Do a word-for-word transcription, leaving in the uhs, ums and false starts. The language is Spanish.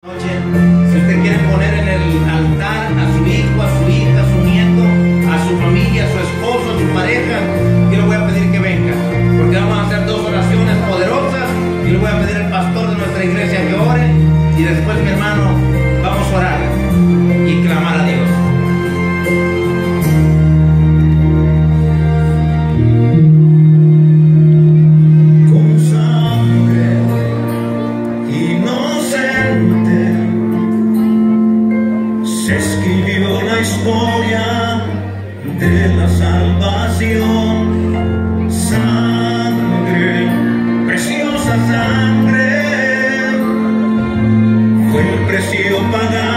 Noche, si usted quiere poner en el altar a su hijo, a su hija, a su nieto, a su familia, a su esposo, a su pareja, yo le voy a pedir que venga, porque vamos a hacer dos oraciones poderosas. Y le voy a pedir al pastor de nuestra iglesia que ore, y después, mi hermano, vamos a orar y clamar a Dios. Se escribió la historia de la salvación. Sangre, preciosa sangre, fue el precio pagado.